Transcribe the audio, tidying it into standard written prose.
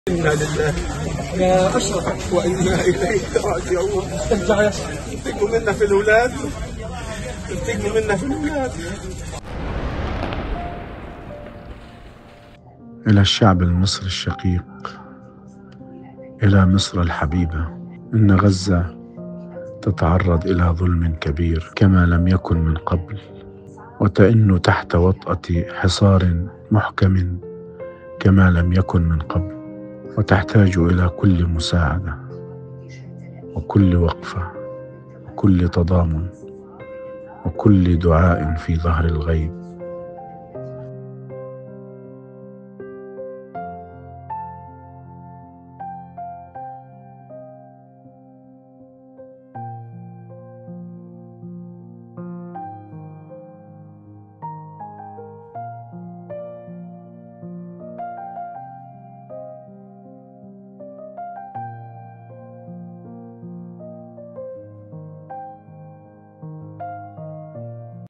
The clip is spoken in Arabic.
إنا لله يا أشرف وإنا إليه راجعون. ارجع يا أشرف. انتقموا منا في الأولاد، انتقموا منا في الأولاد. إلى الشعب المصري الشقيق، إلى مصر الحبيبة، إن غزة تتعرض إلى ظلم كبير كما لم يكن من قبل، وتئن تحت وطأة حصار محكم كما لم يكن من قبل، وتحتاج إلى كل مساعدة وكل وقفة وكل تضامن وكل دعاء في ظهر الغيب.